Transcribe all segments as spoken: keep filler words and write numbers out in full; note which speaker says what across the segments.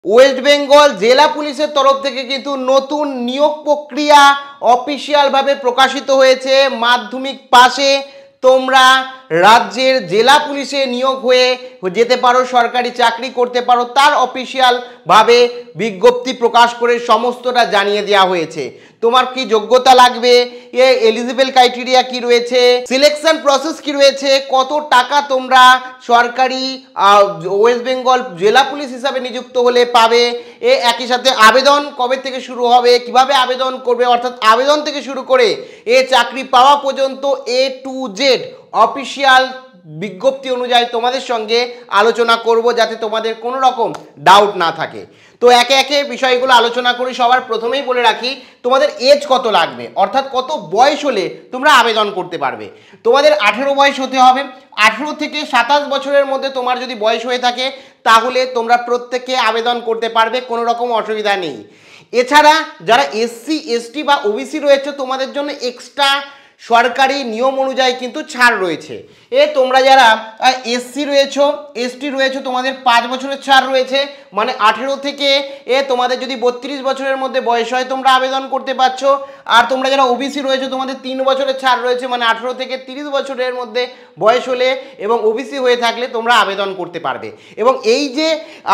Speaker 1: West Bengal জেলা পুলিশের তরফ থেকে কিন্তু নতুন নিয়োগ প্রক্রিয়া অফিসিয়ালভাবে প্রকাশিত হয়েছে। মাধ্যমিক পাশে তোমরা রাজ্যের জেলা পুলিশে নিয়োগ হয়ে যেতে পারো, সরকারি চাকরি করতে পারো, তার অফিসিয়ালভাবে বিজ্ঞপ্তি প্রকাশ করে সমস্তটা জানিয়ে দেওয়া হয়েছে। তোমার কি যোগ্যতা লাগবে, এ এলিজিবল ক্রাইটেরিয়া কি রয়েছে, সিলেকশন প্রসেস কি রয়েছে, কত টাকা তোমরা সরকারি ওয়েস্ট বেঙ্গল জেলা পুলিশ হিসাবে নিযুক্ত হলে পাবে, এ একই সাথে আবেদন কবে থেকে শুরু হবে, কিভাবে আবেদন করবে, অর্থাৎ আবেদন থেকে শুরু করে এ চাকরি পাওয়া পর্যন্ত এ টু জেড অফিসিয়াল বিজ্ঞপ্তি অনুযায়ী তোমাদের সঙ্গে আলোচনা করব, যাতে তোমাদের কোনো রকম ডাউট না থাকে। তো একে একে বিষয়গুলো আলোচনা করি। সবার প্রথমেই বলে রাখি, তোমাদের এজ কত লাগবে, অর্থাৎ কত বয়স হলে তোমরা আবেদন করতে পারবে। তোমাদের আঠেরো বয়স হতে হবে। আঠেরো থেকে সাতাশ বছরের মধ্যে তোমার যদি বয়স হয়ে থাকে তাহলে তোমরা প্রত্যেকে আবেদন করতে পারবে, কোনো রকম অসুবিধা নেই। এছাড়া যারা এসসি এসটি বা ওবিসি রয়েছে তোমাদের জন্য এক্সট্রা সরকারি নিয়ম অনুযায়ী কিন্তু ছাড় রয়েছে। এ তোমরা যারা এসসি রয়েছো এসটি রয়েছো তোমাদের পাঁচ বছরের ছাড় রয়েছে, মানে আঠেরো থেকে এ তোমাদের যদি বত্রিশ বছরের মধ্যে বয়স হয় তোমরা আবেদন করতে পারছো। আর তোমরা যারা ওবিসি রয়েছো তোমাদের তিন বছরের ছাড় রয়েছে, মানে আঠেরো থেকে তিরিশ বছরের মধ্যে বয়স হলে এবং ওবিসি হয়ে থাকলে তোমরা আবেদন করতে পারবে। এবং এই যে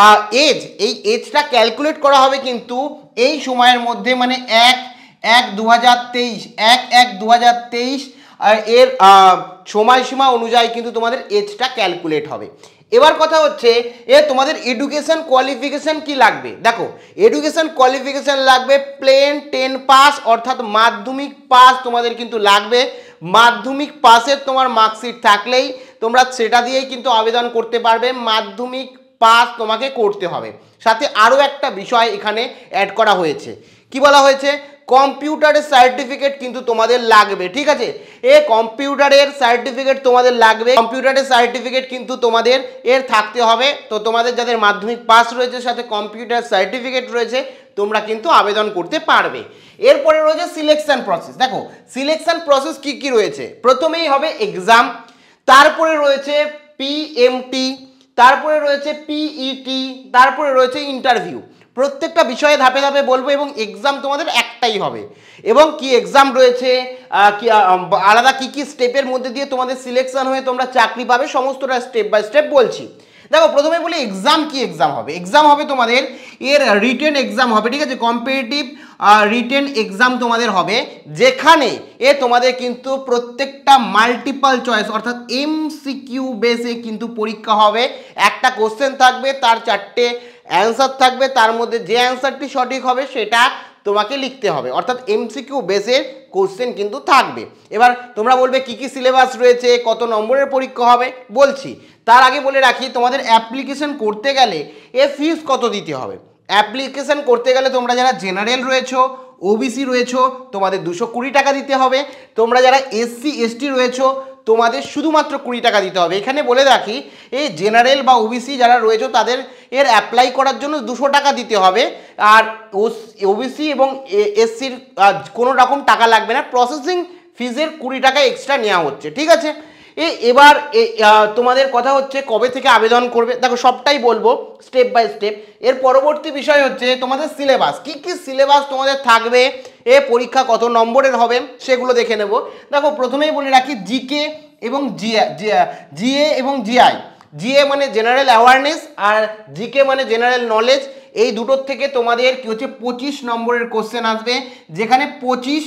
Speaker 1: এজ, এই এজটা ক্যালকুলেট করা হবে কিন্তু এই সময়ের মধ্যে, মানে এক এক দু হাজার তেইশ এক এক দু হাজার তেইশ এর সময়সীমা অনুযায়ী কিন্তু তোমাদের এজটা ক্যালকুলেট হবে। এবার কথা হচ্ছে এ তোমাদের এডুকেশন কোয়ালিফিকেশন কি লাগবে। দেখো, এডুকেশন কোয়ালিফিকেশন লাগবে প্লেন টেন পাস, অর্থাৎ মাধ্যমিক পাস তোমাদের কিন্তু লাগবে। মাধ্যমিক পাসের তোমার মার্কশিট থাকলেই তোমরা সেটা দিয়েই কিন্তু আবেদন করতে পারবে। মাধ্যমিক পাস তোমাকে করতে হবে। সাথে আরও একটা বিষয় এখানে অ্যাড করা হয়েছে। কি বলা হয়েছে, কম্পিউটারের সার্টিফিকেট কিন্তু তোমাদের লাগবে। ঠিক আছে, এ কম্পিউটারের সার্টিফিকেট তোমাদের লাগবে। কম্পিউটারের সার্টিফিকেট কিন্তু তোমাদের এর থাকতে হবে। তো তোমাদের যাদের মাধ্যমিক পাস রয়েছে সাথে কম্পিউটার সার্টিফিকেট রয়েছে তোমরা কিন্তু আবেদন করতে পারবে। এরপরে রয়েছে সিলেকশন প্রসেস। দেখো, সিলেকশন প্রসেস কি কি রয়েছে, প্রথমেই হবে এক্সাম, তারপরে রয়েছে পিএমটি, তারপরে রয়েছে পিইটি, তারপরে রয়েছে ইন্টারভিউ। প্রত্যেকটা বিষয়ে ধাপে ধাপে বলবো এবং এক্সাম তোমাদের একটাই হবে। এবং কি এক্সাম রয়েছে, কি আলাদা কি কি স্টেপের মধ্যে দিয়ে তোমাদের সিলেকশন হয়ে তোমরা চাকরি পাবে, সমস্তটা স্টেপ বাই স্টেপ বলছি। দেখো, প্রথমে বলি এক্সাম কি এক্সাম হবে। এক্সাম হবে তোমাদের এর রিটেন এক্সাম হবে। ঠিক আছে, কম্পিটিটিভ রিটেন এক্সাম তোমাদের হবে, যেখানে এ তোমাদের কিন্তু প্রত্যেকটা মাল্টিপল চয়েস অর্থাৎ এমসিকিউ বেসে কিন্তু পরীক্ষা হবে। একটা কোশ্চেন থাকবে, তার চারটে অ্যান্সার থাকবে, তার মধ্যে যে অ্যান্সারটি সঠিক হবে সেটা তোমাকে লিখতে হবে, অর্থাৎ এমসিকিউ বেসের কোশ্চেন কিন্তু থাকবে। এবার তোমরা বলবে কি কি সিলেবাস রয়েছে, কত নম্বরের পরীক্ষা হবে, বলছি। তার আগে বলে রাখি, তোমাদের অ্যাপ্লিকেশন করতে গেলে এ ফিস কত দিতে হবে। অ্যাপ্লিকেশন করতে গেলে তোমরা যারা জেনারেল রয়েছো ওবিসি রয়েছো তোমাদের দুশো কুড়ি টাকা দিতে হবে। তোমরা যারা এসসি এসটি রয়েছো তোমাদের শুধুমাত্র কুড়ি টাকা দিতে হবে। এখানে বলে রাখি, এই জেনারেল বা ওবিসি যারা রয়েছে তাদের এর অ্যাপ্লাই করার জন্য দুশো টাকা দিতে হবে। আর ওবিসি এবং এসসির কোনো রকম টাকা লাগবে না, প্রসেসিং ফিজের কুড়ি টাকা এক্সট্রা নেওয়া হচ্ছে। ঠিক আছে, এবার তোমাদের কথা হচ্ছে কবে থেকে আবেদন করবে। দেখো, সবটাই বলবো স্টেপ বাই স্টেপ। এর পরবর্তী বিষয় হচ্ছে তোমাদের সিলেবাস, কি কি সিলেবাস তোমাদের থাকবে, এ পরীক্ষা কত নম্বরের হবে সেগুলো দেখে নেব। দেখো, প্রথমেই বলে রাখি জিকে এবং জিএ জিএ এবং জিআই। জিএ মানে জেনারেল অ্যাওয়ারনেস আর জিকে মানে জেনারেল নলেজ। এই দুটোর থেকে তোমাদের কি হচ্ছে পঁচিশ নম্বরের কোশ্চেন আসবে, যেখানে পঁচিশ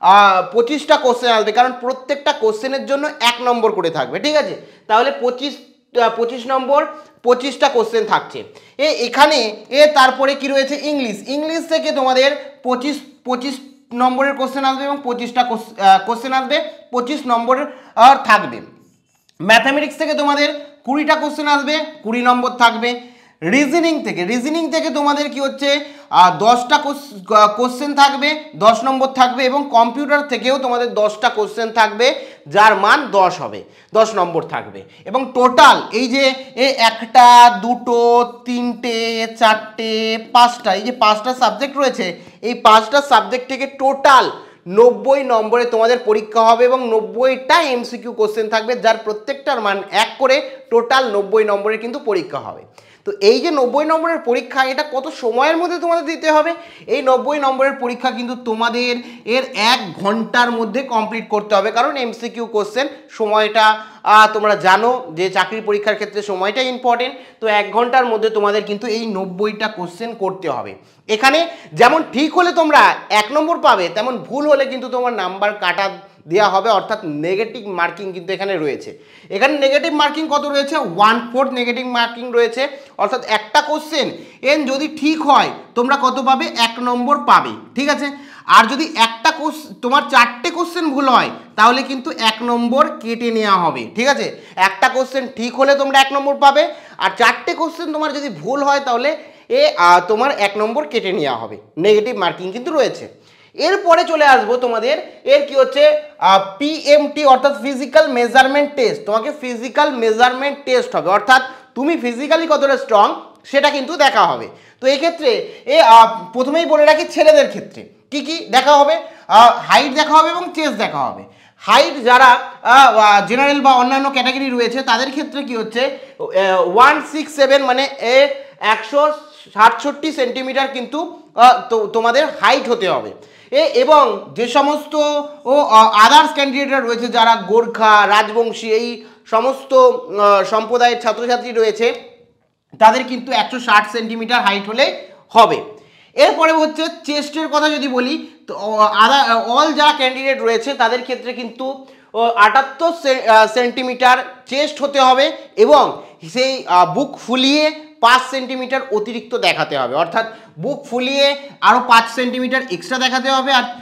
Speaker 1: পঁচিশটা কোশ্চেন আসবে, কারণ প্রত্যেকটা কোশ্চেনের জন্য এক নম্বর করে থাকবে। ঠিক আছে, তাহলে পঁচিশ পঁচিশ নম্বর পঁচিশটা কোশ্চেন থাকছে। এ এখানে এ তারপরে কি রয়েছে ইংলিশ। ইংলিশ থেকে তোমাদের পঁচিশ পঁচিশ নম্বরের কোশ্চেন আসবে এবং পঁচিশটা কোশ্চেন আসবে, পঁচিশ নম্বরের থাকবে। ম্যাথামেটিক্স থেকে তোমাদের কুড়িটা কোশ্চেন আসবে, কুড়ি নম্বর থাকবে। রিজনিং থেকে রিজনিং থেকে তোমাদের কি হচ্ছে দশটা কোশ্চেন থাকবে, দশ নম্বর থাকবে। এবং কম্পিউটার থেকেও তোমাদের দশটা কোশ্চেন থাকবে, যার মান দশ হবে, দশ নম্বর থাকবে। এবং টোটাল এই যে একটা দুটো তিনটে চারটে পাঁচটা, এই যে পাঁচটা সাবজেক্ট রয়েছে, এই পাঁচটা সাবজেক্ট থেকে টোটাল নব্বই নম্বরে তোমাদের পরীক্ষা হবে এবং নব্বইটা এমসিকিউ কোশ্চেন থাকবে, যার প্রত্যেকটার মান এক করে, টোটাল নব্বই নম্বরে কিন্তু পরীক্ষা হবে। তো এই যে নব্বই নম্বরের পরীক্ষা, এটা কত সময়ের মধ্যে তোমাদের দিতে হবে? এই নব্বই নম্বরের পরীক্ষা কিন্তু তোমাদের এর এক ঘন্টার মধ্যে কমপ্লিট করতে হবে, কারণ এমসিকিউ কোশ্চেন, সময়টা তোমরা জানো যে চাকরির পরীক্ষার ক্ষেত্রে সময়টা ইম্পর্টেন্ট। তো এক ঘন্টার মধ্যে তোমাদের কিন্তু এই নব্বইটা কোশ্চেন করতে হবে। এখানে যেমন ঠিক হলে তোমরা এক নম্বর পাবে, তেমন ভুল হলে কিন্তু তোমার নাম্বার কাটা দেওয়া হবে, অর্থাৎ নেগেটিভ মার্কিং কিন্তু এখানে রয়েছে। এখানে নেগেটিভ মার্কিং কত রয়েছে? ওয়ান ফোর্থ নেগেটিভ মার্কিং রয়েছে, অর্থাৎ একটা কোশ্চেন এন যদি ঠিক হয় তোমরা কত পাবে? এক নম্বর পাবে, ঠিক আছে। আর যদি একটা কোশ্চেন তোমার চারটে কোশ্চেন ভুল হয় তাহলে কিন্তু এক নম্বর কেটে নেওয়া হবে, ঠিক আছে। একটা কোশ্চেন ঠিক হলে তোমরা এক নম্বর পাবে, আর চারটে কোশ্চেন তোমার যদি ভুল হয় তাহলে এ তোমার এক নম্বর কেটে নেওয়া হবে, নেগেটিভ মার্কিং কিন্তু রয়েছে। এরপরে চলে আসবো তোমাদের এর কি হচ্ছে পিএমটি অর্থাৎ ফিজিক্যাল মেজারমেন্ট টেস্ট। তোমাকে ফিজিক্যাল মেজারমেন্ট টেস্ট হবে, অর্থাৎ তুমি ফিজিক্যালি কতটা স্ট্রং সেটা কিন্তু দেখা হবে। তো এক্ষেত্রে এ প্রথমেই বলে রাখি ছেলেদের ক্ষেত্রে কি কি দেখা হবে? হাইট দেখা হবে এবং চেস্ট দেখা হবে। হাইট যারা জেনারেল বা অন্যান্য ক্যাটাগরি রয়েছে তাদের ক্ষেত্রে কি হচ্ছে ওয়ান সিক্স সেভেন মানে এ একশো সাতষট্টি সেন্টিমিটার কিন্তু তোমাদের হাইট হতে হবে। এ এবং যে সমস্ত ও আদার্স ক্যান্ডিডেটরা রয়েছে যারা গোর্খা, রাজবংশী এই সমস্ত সম্প্রদায়ের ছাত্রছাত্রী রয়েছে তাদের কিন্তু একশো ষাট সেন্টিমিটার হাইট হলে হবে। এরপরে হচ্ছে চেস্টের কথা যদি বলি তো আদার অল যারা ক্যান্ডিডেট রয়েছে তাদের ক্ষেত্রে কিন্তু আটাত্তর সেন্টিমিটার চেস্ট হতে হবে এবং সেই বুক ফুলিয়ে পাঁচ সেন্টিমিটার অতিরিক্ত দেখাতে হবে, অর্থাৎ বুক ফুলিয়ে আরও পাঁচ সেন্টিমিটার এক্সট্রা দেখাতে হবে, আর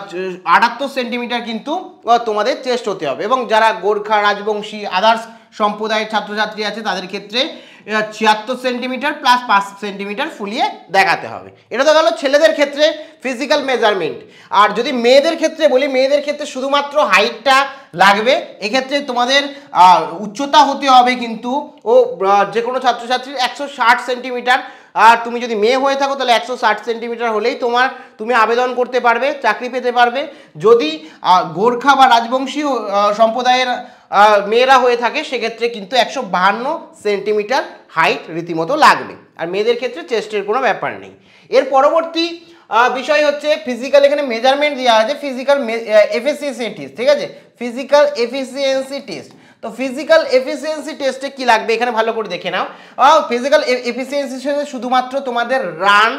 Speaker 1: আটাত্তর সেন্টিমিটার কিন্তু তোমাদের চেস্ট হতে হবে। এবং যারা গোর্খা, রাজবংশী, আদার্স সম্প্রদায়ের ছাত্রছাত্রী আছে তাদের ক্ষেত্রে ছিয়াত্তর সেন্টিমিটার প্লাস পাঁচ সেন্টিমিটার ফুলিয়ে দেখাতে হবে। এটা তো গেল ছেলেদের ক্ষেত্রে ফিজিক্যাল মেজারমেন্ট। আর যদি মেয়েদের ক্ষেত্রে বলি, মেয়েদের ক্ষেত্রে শুধুমাত্র হাইটটা লাগবে। এক্ষেত্রে তোমাদের উচ্চতা হতে হবে কিন্তু ও যে কোনো ছাত্রছাত্রীর একশো ষাট সেন্টিমিটার। আর তুমি যদি মেয়ে হয়ে থাকো তাহলে একশো ষাট সেন্টিমিটার হলেই তোমার তুমি আবেদন করতে পারবে, চাকরি পেতে পারবে। যদি গোর্খা বা রাজবংশী সম্প্রদায়ের মেয়েরা হয়ে থাকে সেক্ষেত্রে কিন্তু একশো বাহান্ন সেন্টিমিটার হাইট রীতিমতো লাগবে। আর মেয়েদের ক্ষেত্রে চেস্টের কোনো ব্যাপার নেই। এর পরবর্তী বিষয় হচ্ছে ফিজিক্যাল, এখানে মেজারমেন্ট দেওয়া আছে ফিজিক্যাল এফিসিয়েন্সি টেস্ট, ঠিক আছে, ফিজিক্যাল এফিসিয়েন্সি টেস্ট। তো ফিজিক্যাল এফিসিয়েন্সি টেস্টে কি লাগবে এখানে ভালো করে দেখে নাও। ফিজিক্যাল এফিসিয়েন্সি শুধুমাত্র তোমাদের রান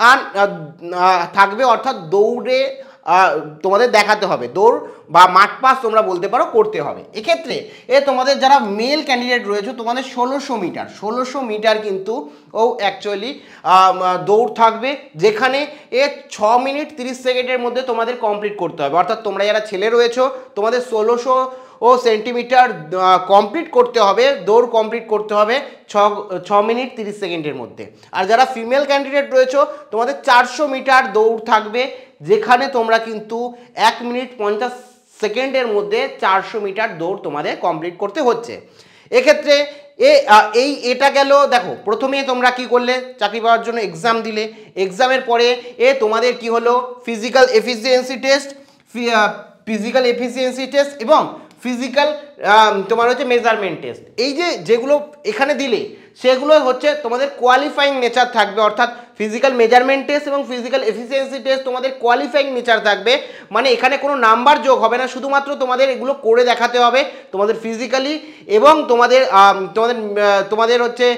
Speaker 1: থাকবে, অর্থাৎ দৌড়ে তোমাদের দেখাতে হবে, দৌড় বা মাঠ পাস তোমরা বলতে পারো করতে হবে। এক্ষেত্রে এ তোমাদের যারা মেল ক্যান্ডিডেট রয়েছে তোমাদের ষোলোশো মিটার ষোলোশো মিটার কিন্তু ও অ্যাকচুয়ালি দৌড় থাকবে, যেখানে এ ছ মিনিট তিরিশ সেকেন্ডের মধ্যে তোমাদের কমপ্লিট করতে হবে। অর্থাৎ তোমরা যারা ছেলে রয়েছো তোমাদের ষোলোশো ও সেন্টিমিটার কমপ্লিট করতে হবে, দৌড় কমপ্লিট করতে হবে ছ ছ মিনিট তিরিশ সেকেন্ডের মধ্যে। আর যারা ফিমেল ক্যান্ডিডেট রয়েছো তোমাদের চারশো মিটার দৌড় থাকবে, যেখানে তোমরা কিন্তু এক মিনিট পঞ্চাশ সেকেন্ডের মধ্যে চারশো মিটার দৌড় তোমাদের কমপ্লিট করতে হচ্ছে। এক্ষেত্রে এ এই এটা গেল। দেখো প্রথমে তোমরা কি করলে, চাকরি পাওয়ার জন্য এক্সাম দিলে, এক্সামের পরে এ তোমাদের কি হলো physical efficiency test, physical efficiency test এবং ফিজিক্যাল তোমার হচ্ছে মেজারমেন্ট টেস্ট। এই যে যেগুলো এখানে দিলে সেগুলো হচ্ছে তোমাদের কোয়ালিফাইং নেচার থাকবে, অর্থাৎ ফিজিক্যাল মেজারমেন্ট টেস্ট এবং ফিজিক্যাল এফিসিয়েন্সি টেস্ট তোমাদের কোয়ালিফাইং নেচার থাকবে, মানে এখানে কোনো নাম্বার যোগ হবে না, শুধুমাত্র তোমাদের এগুলো করে দেখাতে হবে তোমাদের ফিজিক্যালি এবং তোমাদের তোমাদের তোমাদের হচ্ছে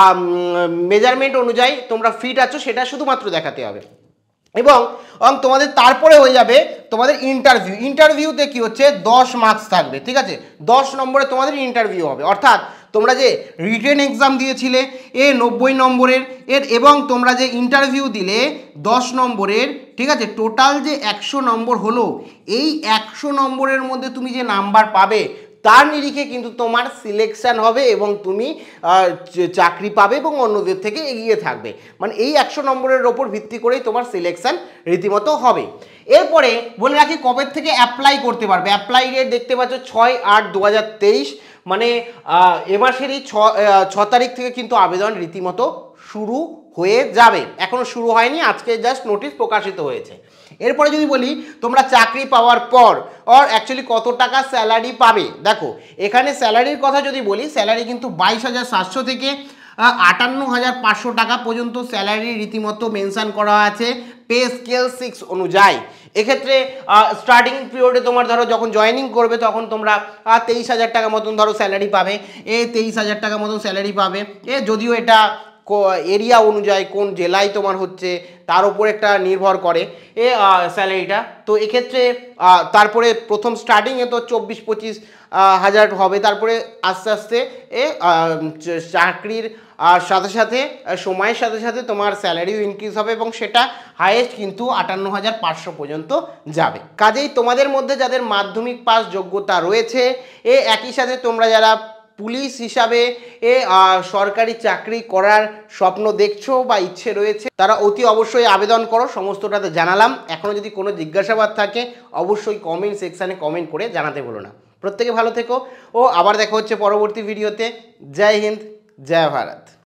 Speaker 1: মেজারমেন্ট অনুযায়ী তোমরা ফিট আছো সেটা শুধুমাত্র দেখাতে হবে। এবং তোমাদের তারপরে হয়ে যাবে তোমাদের ইন্টারভিউ। ইন্টারভিউতে কি হচ্ছে দশ মার্কস থাকবে, ঠিক আছে, দশ নম্বরে তোমাদের ইন্টারভিউ হবে। অর্থাৎ তোমরা যে রিটেন এক্সাম দিয়েছিলে এ নব্বই নম্বরের এর এবং তোমরা যে ইন্টারভিউ দিলে দশ নম্বরের, ঠিক আছে, টোটাল যে একশো নম্বর হলো, এই একশো নম্বরের মধ্যে তুমি যে নাম্বার পাবে তার নিরিখে কিন্তু তোমার সিলেকশন হবে এবং তুমি চাকরি পাবে এবং অন্যদের থেকে এগিয়ে থাকবে। মানে এই একশো নম্বরের ওপর ভিত্তি করেই তোমার সিলেকশন রীতিমতো হবে। এরপরে বলে রাখি কবে থেকে অ্যাপ্লাই করতে পারবে। অ্যাপ্লাই ডেট দেখতে পাচ্ছ ছয় আট দু হাজার তেইশ, মানে এ মাসেরই ছ ছ তারিখ থেকে কিন্তু আবেদন রীতিমতো শুরু হয়ে যাবে। এখনো শুরু হয়নি, আজকে জাস্ট নোটিশ প্রকাশিত হয়েছে। এরপরে যদি বলি তোমরা চাকরি পাওয়ার পর অর অ্যাকচুয়ালি কত টাকা স্যালারি পাবে, দেখো এখানে স্যালারির কথা যদি বলি স্যালারি কিন্তু বাইশ হাজার সাতশো থেকে আটান্ন হাজার পাঁচশো টাকা পর্যন্ত স্যালারি রীতিমতো মেনশন করা আছে পে স্কেল সিক্স অনুযায়ী। এক্ষেত্রে স্টার্টিং পিরিয়ডে তোমার ধরো যখন জয়েনিং করবে তখন তোমরা তেইশ হাজার টাকা মতন ধরো স্যালারি পাবে, এ তেইশ হাজার টাকা মতন স্যালারি পাবে। এ যদিও এটা এরিয়া অনুযায়ী কোন জেলায় তোমার হচ্ছে তার উপর একটা নির্ভর করে এ স্যালারিটা। তো এক্ষেত্রে তারপরে প্রথম স্টার্টিংয়ে তো চব্বিশ পঁচিশ হাজার হবে, তারপরে আস্তে আস্তে এ চাকরির সাথে সাথে সময়ের সাথে সাথে তোমার স্যালারিও ইনক্রিজ হবে এবং সেটা হাইয়েস্ট কিন্তু আটান্ন হাজার পাঁচশো পর্যন্ত যাবে। কাজেই তোমাদের মধ্যে যাদের মাধ্যমিক পাস যোগ্যতা রয়েছে এ একই সাথে তোমরা যারা পুলিশ হিসাবে এ সরকারি চাকরি করার স্বপ্ন দেখছো বা ইচ্ছে রয়েছে তারা অতি অবশ্যই আবেদন করো। সমস্তটাতে জানালাম। এখনও যদি কোনো জিজ্ঞাসাবাদ থাকে অবশ্যই কমেন্ট সেকশানে কমেন্ট করে জানাতে বলো না। প্রত্যেকে ভালো থেকো ও আবার দেখা হচ্ছে পরবর্তী ভিডিওতে। জয় হিন্দ, জয় ভারত।